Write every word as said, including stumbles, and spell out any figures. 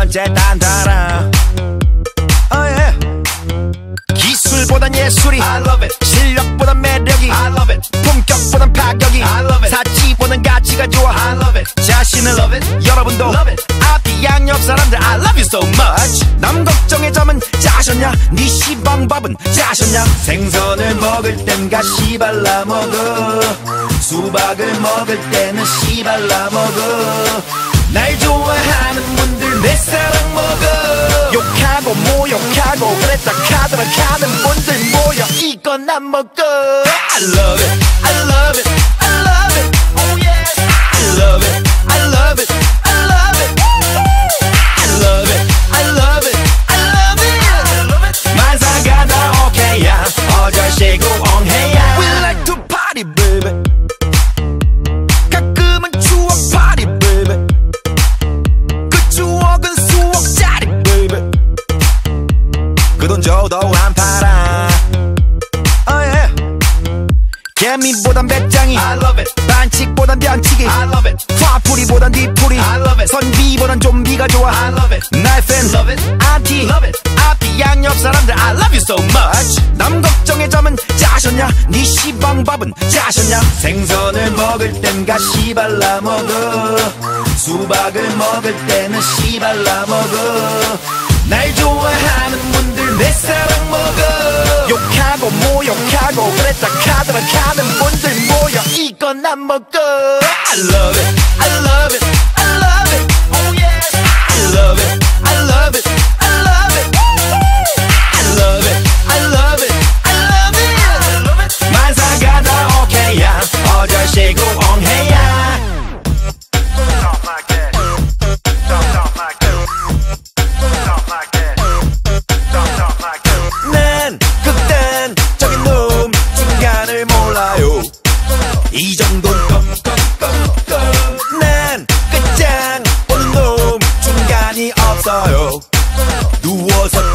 번째 단단한 oh yeah. 기술보단 예술이 I love it. 실력보단 매력이 I love it. 품격보단 파격이 I love it. 사치보단 가치가 좋아 I love it. 자신을 love it. 여러분도 love it. 앞뒤 양옆 사람들 I love you so much. 남 걱정의 점은 짜셨냐 네 시방밥은 짜셨냐 생선을 먹을 땐 가시 발라 먹어 수박을 먹을 때는 씨 발라 먹어 날 좋아하는 분들 내 사랑 먹어 욕하고 모욕하고 그랬다 카더라 카는 분들 모여 이건 안 먹어 I love it I love it I love it oh yes I love it I love it I love it I love it I love it I love it 만사가 다 오케이야 어절시고 엉해야 We like to party baby 가끔은 추억 party baby 그 추억은 수억짜리 baby 그 돈 줘도 안 팔아 oh yeah 개미보단 배짱이 I love it 반칙보단 변칙이 I love it 화풀이보단 뒤풀이 I love it 선비보단 좀비가 좋아 I love it 나의 팬 love it 안티 love it 앞뒤 양옆 사람들 I love you so much 남 걱정의 점은 짜셨냐 네 시방밥은 짜셨냐 생선을 먹을 땐 가시 발라 먹어 수박을 먹을 때는 씨 발라 먹어 날 좋아하는 분들 내 사랑 먹어 욕하고 모욕하고 그랬다 카더라 카는 분들 모여 이건 안 먹어 I love it I love it I love it oh yes I love it I love it I love it I love it I love it I love it 만사가 다 오케이야 어절시고 엉해야 Talk like that Talk talk like that Talk like that Talk talk like that 난 극단적인 놈 중간을 몰라요 이 정도는 난 끝장 보는 놈 중간이 없어요 누워서